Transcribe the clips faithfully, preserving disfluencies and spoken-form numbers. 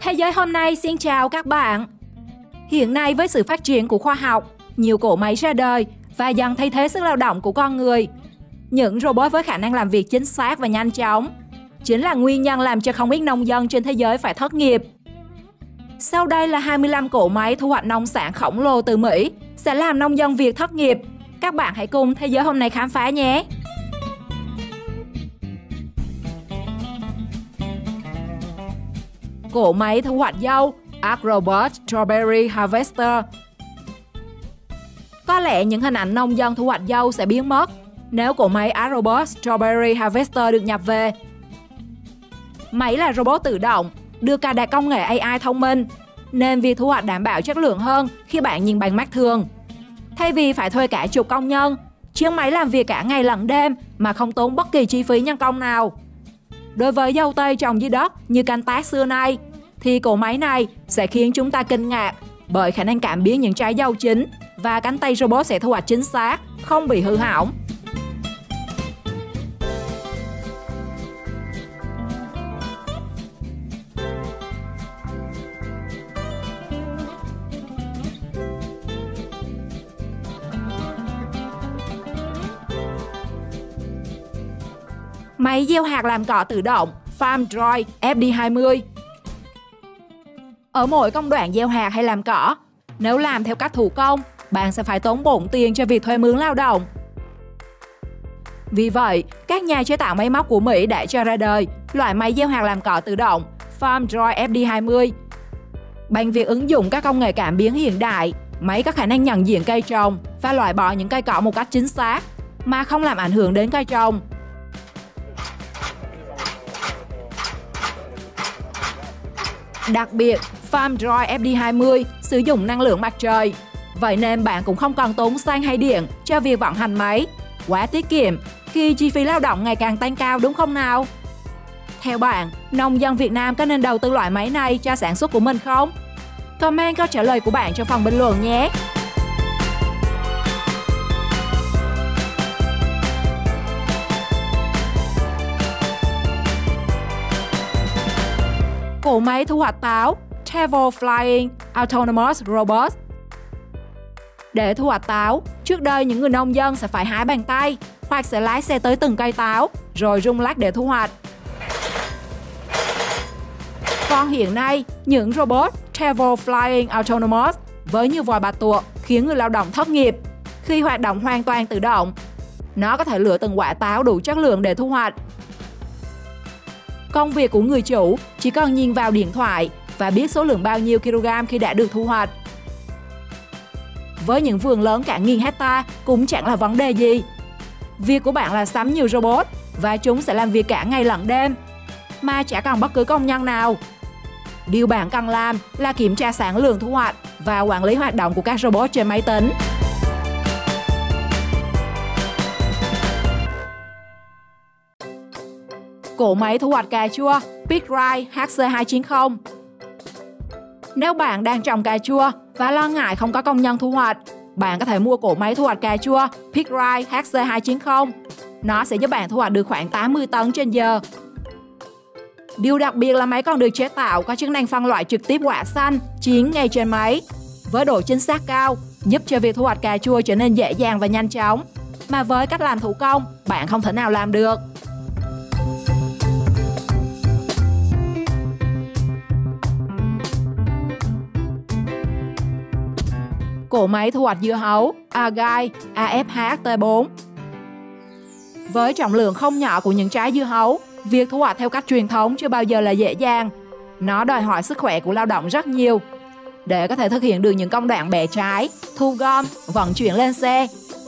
Thế giới hôm nay xin chào các bạn. Hiện nay với sự phát triển của khoa học, nhiều cỗ máy ra đời và dần thay thế sức lao động của con người. Những robot với khả năng làm việc chính xác và nhanh chóng chính là nguyên nhân làm cho không ít nông dân trên thế giới phải thất nghiệp. Sau đây là hai mươi lăm cỗ máy thu hoạch nông sản khổng lồ từ Mỹ sẽ làm nông dân Việt thất nghiệp. Các bạn hãy cùng Thế giới hôm nay khám phá nhé! Cỗ máy thu hoạch dâu AgRobot Strawberry Harvester. Có lẽ những hình ảnh nông dân thu hoạch dâu sẽ biến mất nếu cỗ máy AgRobot Strawberry Harvester được nhập về. Máy là robot tự động, được cài đặt công nghệ a i thông minh, nên việc thu hoạch đảm bảo chất lượng hơn khi bạn nhìn bằng mắt thường. Thay vì phải thuê cả chục công nhân, chiếc máy làm việc cả ngày lẫn đêm mà không tốn bất kỳ chi phí nhân công nào. Đối với dâu tây trồng dưới đất như canh tác xưa nay, thì cỗ máy này sẽ khiến chúng ta kinh ngạc bởi khả năng cảm biến những trái dâu chín và cánh tay robot sẽ thu hoạch chính xác, không bị hư hỏng. Máy gieo hạt làm cỏ tự động FarmDroid F D hai mươi. Ở mỗi công đoạn gieo hạt hay làm cỏ, nếu làm theo cách thủ công, bạn sẽ phải tốn bộn tiền cho việc thuê mướn lao động. Vì vậy, các nhà chế tạo máy móc của Mỹ đã cho ra đời loại máy gieo hạt làm cỏ tự động FarmDroid F D hai mươi. Bằng việc ứng dụng các công nghệ cảm biến hiện đại, máy có khả năng nhận diện cây trồng và loại bỏ những cây cỏ một cách chính xác mà không làm ảnh hưởng đến cây trồng. Đặc biệt, FarmDroid F D hai mươi sử dụng năng lượng mặt trời, vậy nên bạn cũng không cần tốn xăng hay điện cho việc vận hành máy. Quá tiết kiệm khi chi phí lao động ngày càng tăng cao, đúng không nào? Theo bạn, nông dân Việt Nam có nên đầu tư loại máy này cho sản xuất của mình không? Comment câu trả lời của bạn trong phần bình luận nhé! Cỗ máy thu hoạch táo Table Flying Autonomous Robot. Để thu hoạch táo, trước đây những người nông dân sẽ phải hái bằng tay hoặc sẽ lái xe tới từng cây táo rồi rung lắc để thu hoạch. Còn hiện nay, những robot Table Flying Autonomous với như vòi bạch tuộc khiến người lao động thất nghiệp khi hoạt động hoàn toàn tự động. Nó có thể lựa từng quả táo đủ chất lượng để thu hoạch. Công việc của người chủ chỉ cần nhìn vào điện thoại và biết số lượng bao nhiêu kg khi đã được thu hoạch. Với những vườn lớn cả nghìn hecta cũng chẳng là vấn đề gì. Việc của bạn là sắm nhiều robot và chúng sẽ làm việc cả ngày lẫn đêm mà chả cần bất cứ công nhân nào. Điều bạn cần làm là kiểm tra sản lượng thu hoạch và quản lý hoạt động của các robot trên máy tính. Cỗ máy thu hoạch cà chua PickRite H C hai chín không. Nếu bạn đang trồng cà chua và lo ngại không có công nhân thu hoạch, bạn có thể mua cỗ máy thu hoạch cà chua PickRite H C hai chín không. Nó sẽ giúp bạn thu hoạch được khoảng tám mươi tấn trên giờ. Điều đặc biệt là máy còn được chế tạo có chức năng phân loại trực tiếp quả xanh, chín ngay trên máy, với độ chính xác cao, giúp cho việc thu hoạch cà chua trở nên dễ dàng và nhanh chóng, mà với cách làm thủ công, bạn không thể nào làm được. Cỗ máy thu hoạch dưa hấu Agile A F H T bốn. Với trọng lượng không nhỏ của những trái dưa hấu, việc thu hoạch theo cách truyền thống chưa bao giờ là dễ dàng. Nó đòi hỏi sức khỏe của lao động rất nhiều. Để có thể thực hiện được những công đoạn bẻ trái, thu gom, vận chuyển lên xe.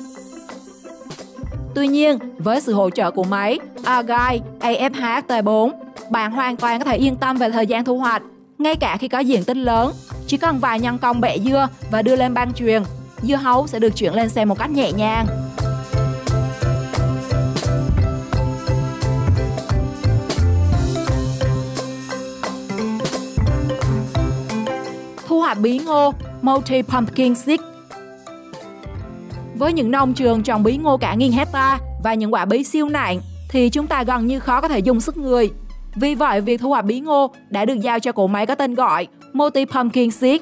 Tuy nhiên, với sự hỗ trợ của máy Agile A F H T bốn, bạn hoàn toàn có thể yên tâm về thời gian thu hoạch. Ngay cả khi có diện tích lớn, chỉ cần vài nhân công bẻ dưa và đưa lên băng chuyền, dưa hấu sẽ được chuyển lên xe một cách nhẹ nhàng. Thu hoạch bí ngô Multi Pumpkin Seed. Với những nông trường trồng bí ngô cả nghìn hecta và những quả bí siêu nặng thì chúng ta gần như khó có thể dùng sức người. Vì vậy, việc thu hoạch bí ngô đã được giao cho cỗ máy có tên gọi Multi Pumpkin Seed.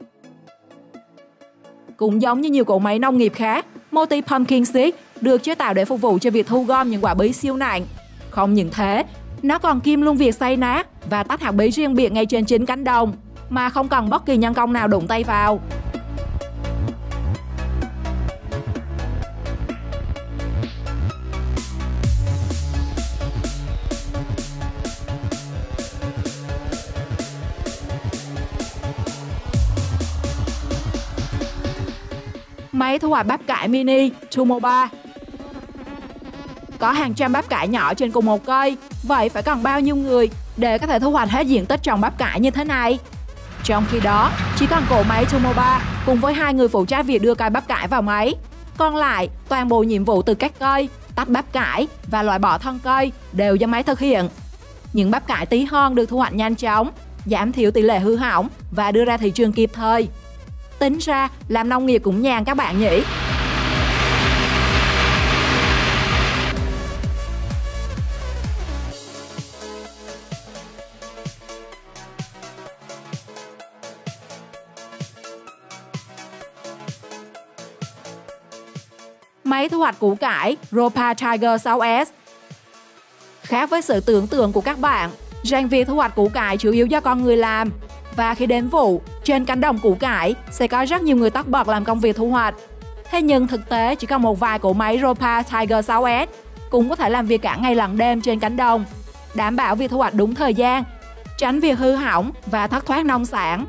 Cũng giống như nhiều cỗ máy nông nghiệp khác, Multi Pumpkin Seed được chế tạo để phục vụ cho việc thu gom những quả bí siêu nặng. Không những thế, nó còn kiêm luôn việc xay nát và tách hạt bí riêng biệt ngay trên chính cánh đồng, mà không cần bất kỳ nhân công nào đụng tay vào. Máy thu hoạch bắp cải mini Tumoba. Có hàng trăm bắp cải nhỏ trên cùng một cây, vậy phải cần bao nhiêu người để có thể thu hoạch hết diện tích trồng bắp cải như thế này? Trong khi đó, chỉ cần cỗ máy Tumoba cùng với hai người phụ trách việc đưa cây bắp cải vào máy. Còn lại, toàn bộ nhiệm vụ từ cắt cây, tách bắp cải và loại bỏ thân cây đều do máy thực hiện. Những bắp cải tí hon được thu hoạch nhanh chóng, giảm thiểu tỷ lệ hư hỏng và đưa ra thị trường kịp thời. Tính ra, làm nông nghiệp cũng nhàn các bạn nhỉ? Máy thu hoạch củ cải Ropa Tiger sáu S. Khác với sự tưởng tượng của các bạn, rằng việc thu hoạch củ cải chủ yếu do con người làm. Và khi đến vụ, trên cánh đồng củ cải sẽ có rất nhiều người tất bật làm công việc thu hoạch. Thế nhưng thực tế chỉ có một vài cỗ máy Ropa Tiger sáu S cũng có thể làm việc cả ngày lẫn đêm trên cánh đồng, đảm bảo việc thu hoạch đúng thời gian, tránh việc hư hỏng và thất thoát nông sản.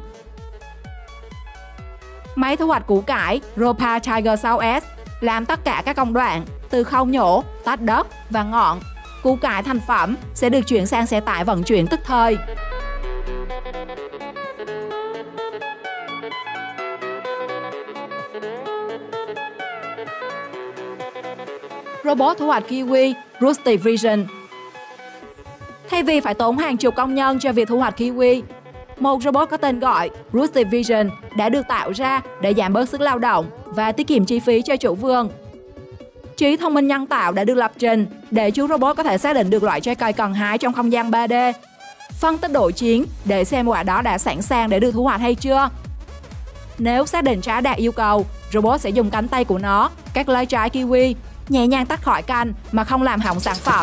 Máy thu hoạch củ cải Ropa Tiger sáu S làm tất cả các công đoạn từ khâu nhổ, tách đất và ngọn. Củ cải thành phẩm sẽ được chuyển sang xe tải vận chuyển tức thời. Robot thu hoạch kiwi Rustic Vision. Thay vì phải tốn hàng chục công nhân cho việc thu hoạch kiwi, một robot có tên gọi Rustic Vision đã được tạo ra để giảm bớt sức lao động và tiết kiệm chi phí cho chủ vườn. Trí thông minh nhân tạo đã được lập trình để chú robot có thể xác định được loại trái cây cần hái trong không gian ba D, phân tích độ chín để xem quả đó đã sẵn sàng để được thu hoạch hay chưa. Nếu xác định trái đạt yêu cầu, robot sẽ dùng cánh tay của nó cắt lấy trái kiwi, nhẹ nhàng tách khỏi cành mà không làm hỏng sản phẩm.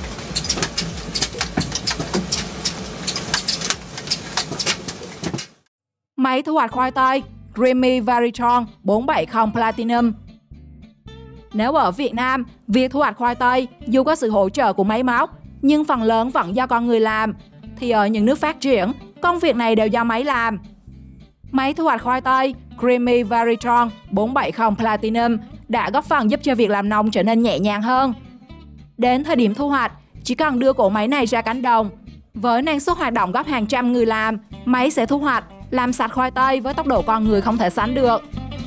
Máy thu hoạch khoai tây Creamy Veritron bốn bảy không Platinum. Nếu ở Việt Nam, việc thu hoạch khoai tây dù có sự hỗ trợ của máy móc, nhưng phần lớn vẫn do con người làm, thì ở những nước phát triển, công việc này đều do máy làm. Máy thu hoạch khoai tây Creamy Veritron bốn bảy không Platinum đã góp phần giúp cho việc làm nông trở nên nhẹ nhàng hơn. Đến thời điểm thu hoạch, chỉ cần đưa cỗ máy này ra cánh đồng. Với năng suất hoạt động gấp hàng trăm người làm, máy sẽ thu hoạch, làm sạch khoai tây với tốc độ con người không thể sánh được.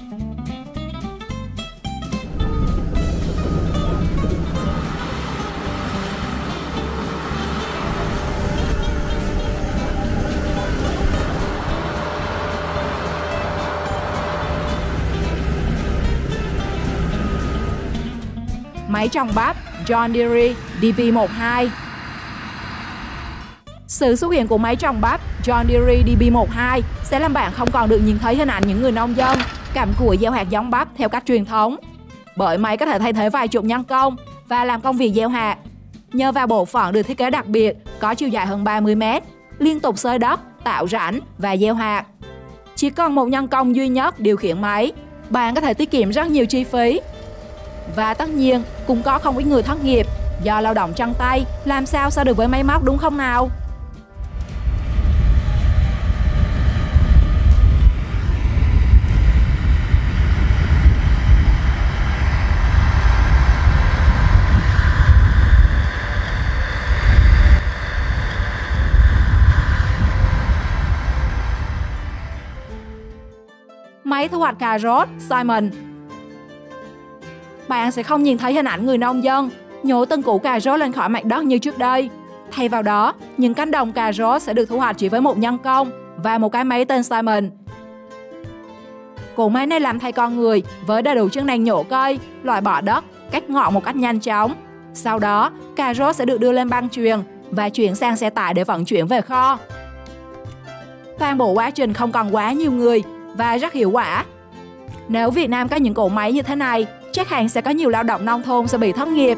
Máy trồng bắp John Deere D B mười hai. Sự xuất hiện của máy trồng bắp John Deere D B mười hai sẽ làm bạn không còn được nhìn thấy hình ảnh những người nông dân cặm cụi gieo hạt giống bắp theo cách truyền thống. Bởi máy có thể thay thế vài chục nhân công và làm công việc gieo hạt. Nhờ vào bộ phận được thiết kế đặc biệt có chiều dài hơn ba mươi mét, liên tục xới đất, tạo rãnh và gieo hạt. Chỉ cần một nhân công duy nhất điều khiển máy, bạn có thể tiết kiệm rất nhiều chi phí. Và tất nhiên, cũng có không ít người thất nghiệp do lao động chân tay, làm sao so được với máy móc đúng không nào? Máy thu hoạch cà rốt Simon. Bạn sẽ không nhìn thấy hình ảnh người nông dân nhổ từng củ cà rốt lên khỏi mặt đất như trước đây. Thay vào đó, những cánh đồng cà rốt sẽ được thu hoạch chỉ với một nhân công và một cái máy tên Simon. Cỗ máy này làm thay con người với đầy đủ chức năng nhổ cây, loại bỏ đất, cắt ngọn một cách nhanh chóng. Sau đó, cà rốt sẽ được đưa lên băng chuyền và chuyển sang xe tải để vận chuyển về kho. Toàn bộ quá trình không cần quá nhiều người và rất hiệu quả. Nếu Việt Nam có những cỗ máy như thế này, chắc hẳn sẽ có nhiều lao động nông thôn sẽ bị thất nghiệp.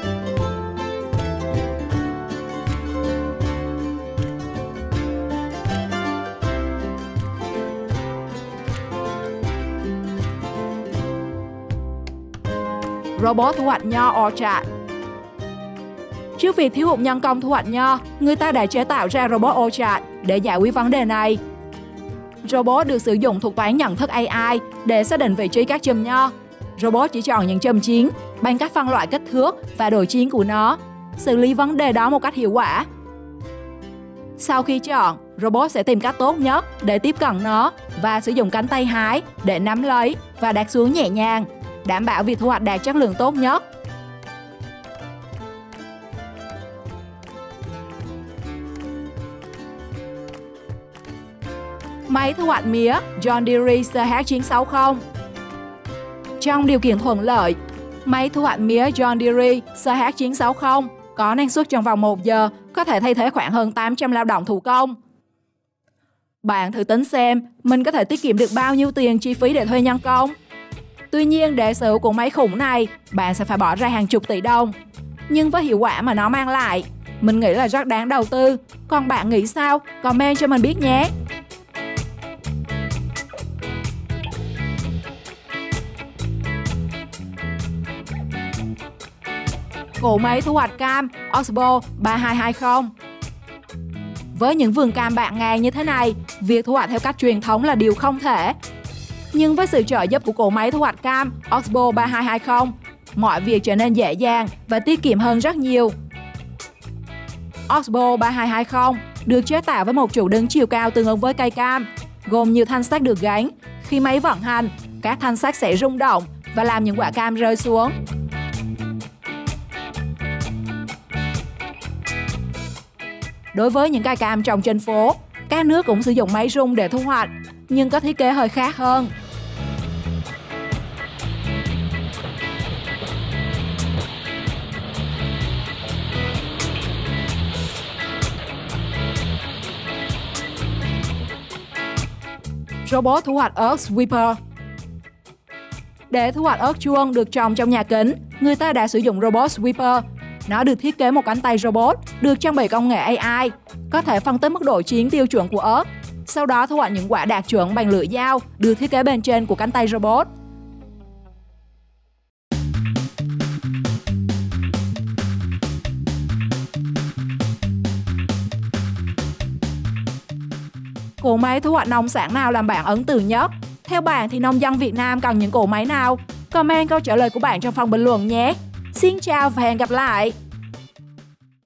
Robot thu hoạch nho Orchard. Trước việc thiếu hụt nhân công thu hoạch nho, người ta đã chế tạo ra robot Orchard để giải quyết vấn đề này. Robot được sử dụng thuật toán nhận thức a i để xác định vị trí các chùm nho. Robot chỉ chọn những chùm chín bằng cách phân loại kích thước và độ chín của nó, xử lý vấn đề đó một cách hiệu quả. Sau khi chọn, robot sẽ tìm cách tốt nhất để tiếp cận nó và sử dụng cánh tay hái để nắm lấy và đặt xuống nhẹ nhàng, đảm bảo việc thu hoạch đạt chất lượng tốt nhất. Máy thu hoạch mía John Deere C H chín sáu không. Trong điều kiện thuận lợi, máy thu hoạch mía John Deere C H chín sáu không có năng suất trong vòng một giờ có thể thay thế khoảng hơn tám trăm lao động thủ công. Bạn thử tính xem mình có thể tiết kiệm được bao nhiêu tiền chi phí để thuê nhân công. Tuy nhiên, để sở hữu của máy khủng này, bạn sẽ phải bỏ ra hàng chục tỷ đồng. Nhưng với hiệu quả mà nó mang lại, mình nghĩ là rất đáng đầu tư. Còn bạn nghĩ sao? Comment cho mình biết nhé! Cỗ máy thu hoạch cam Oxbow ba hai hai không. Với những vườn cam bạt ngàn như thế này, việc thu hoạch theo cách truyền thống là điều không thể. Nhưng với sự trợ giúp của cỗ máy thu hoạch cam Oxbow ba hai hai không, mọi việc trở nên dễ dàng và tiết kiệm hơn rất nhiều. Oxbow ba hai hai không được chế tạo với một trụ đứng chiều cao tương ứng với cây cam, gồm nhiều thanh sắt được gắn. Khi máy vận hành, các thanh sắt sẽ rung động và làm những quả cam rơi xuống. Đối với những cây cam trồng trên phố, các nước cũng sử dụng máy rung để thu hoạch, nhưng có thiết kế hơi khác hơn. Robot thu hoạch ớt Sweeper. Để thu hoạch ớt chuông được trồng trong nhà kính, người ta đã sử dụng robot Sweeper. Nó được thiết kế một cánh tay robot, được trang bị công nghệ a i, có thể phân tích mức độ chín tiêu chuẩn của ớt, sau đó thu hoạch những quả đạt chuẩn bằng lưỡi dao được thiết kế bên trên của cánh tay robot. Cỗ máy thu hoạch nông sản nào làm bạn ấn tượng nhất? Theo bạn thì nông dân Việt Nam cần những cỗ máy nào? Comment câu trả lời của bạn trong phần bình luận nhé! Xin chào và hẹn gặp lại!